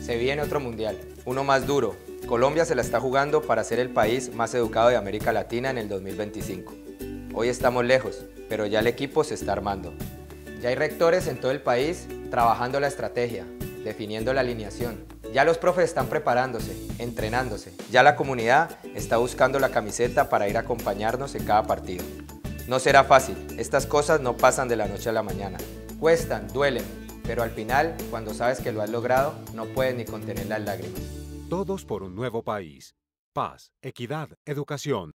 Se viene otro mundial, uno más duro. Colombia se la está jugando para ser el país más educado de América Latina en el 2025. Hoy estamos lejos, pero ya el equipo se está armando. Ya hay rectores en todo el país trabajando la estrategia, definiendo la alineación. Ya los profes están preparándose, entrenándose. Ya la comunidad está buscando la camiseta para ir a acompañarnos en cada partido. No será fácil, estas cosas no pasan de la noche a la mañana. Cuestan, duelen, pero al final, cuando sabes que lo has logrado, no puedes ni contener las lágrimas. Todos por un nuevo país. Paz, equidad, educación.